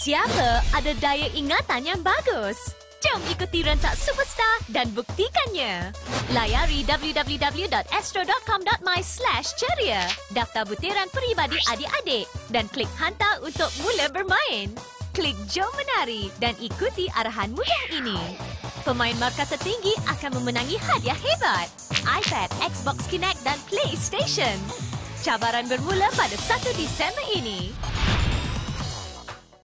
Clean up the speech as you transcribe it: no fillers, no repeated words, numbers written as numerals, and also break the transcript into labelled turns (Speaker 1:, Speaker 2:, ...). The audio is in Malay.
Speaker 1: Siapa ada daya ingatan yang bagus? Jom ikuti rentak Superstar dan buktikannya. Layari www.astro.com.my/ceria. Daftar butiran peribadi adik-adik dan klik hantar untuk mula bermain. Klik Jom Menari dan ikuti arahan mudah ini. Pemain markah tertinggi akan memenangi hadiah hebat. iPad, Xbox Kinect dan PlayStation. Cabaran bermula pada 1 Disember ini.